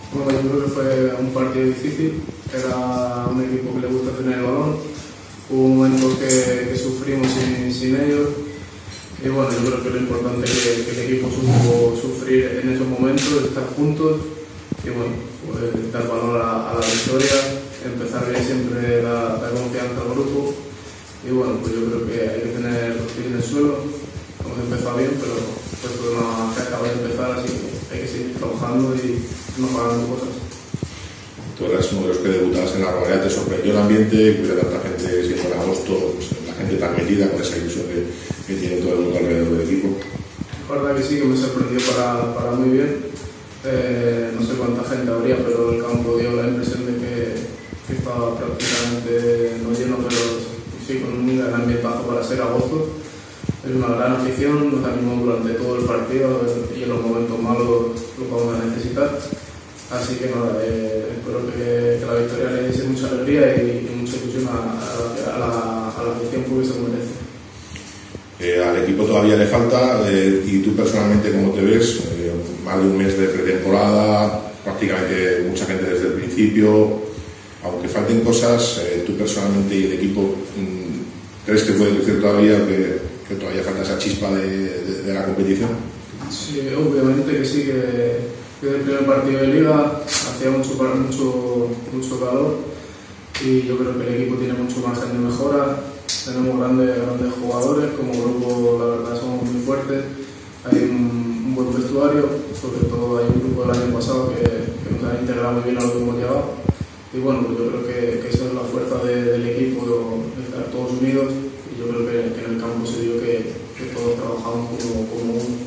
Bueno, yo creo que fue un partido difícil, era un equipo que le gusta tener el balón, hubo un momento que sufrimos sin ellos y bueno, yo creo que lo importante es que el equipo supo sufrir en esos momentos, estar juntos y bueno, pues dar valor a la victoria, empezar bien siempre da confianza al grupo y bueno, pues yo creo que hay que tener los pies en el suelo, hemos empezado bien, pero esto no acaba de empezar, así que hay que seguir trabajando y mejorando cosas. Tú eras uno de los que debutabas en la Romareda, ¿te sorprendió el ambiente, que hubiera tanta gente siendo en agosto, pues, la gente tan metida con esa ilusión que tiene todo el mundo alrededor del equipo? La verdad que sí, que me sorprendió para muy bien. No sé cuánta gente habría, pero el campo dio la impresión de que estaba prácticamente no lleno, pero sí, con un gran ambientazo para ser agosto. Es una gran afición, nos animó durante todo el partido y en los momentos malos lo vamos a necesitar. Así que nada, espero que la victoria le diese mucha alegría y mucha ilusión a la afición que se merece. Al equipo todavía le falta, y tú personalmente, ¿cómo te ves? Más de un mes de pretemporada, prácticamente mucha gente desde el principio. Aunque falten cosas, tú personalmente y el equipo, ¿crees que puede crecer todavía, que todavía falta esa chispa de la competición? Sí, obviamente que sí, que desde el primer partido de liga hacía mucho calor y yo creo que el equipo tiene mucho margen de mejora. Tenemos grandes jugadores, como grupo la verdad somos muy fuertes, hay un buen vestuario, sobre todo hay un grupo del año pasado que nos ha integrado muy bien a lo que hemos llegado y bueno, pues yo creo que esa es la fuerza del equipo, estar todos unidos y yo creo que en el campo se vio que todos trabajamos como uno.